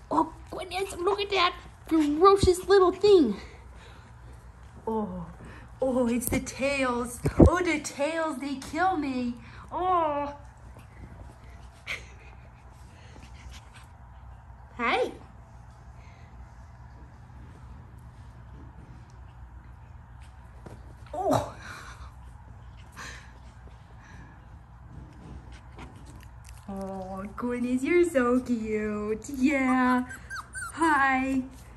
Oh, goodness, look at that ferocious little thing. Oh, it's the tails. Oh, the tails, they kill me. Oh. Hi. Oh. Oh, goodness, you're so cute. Yeah. Hi.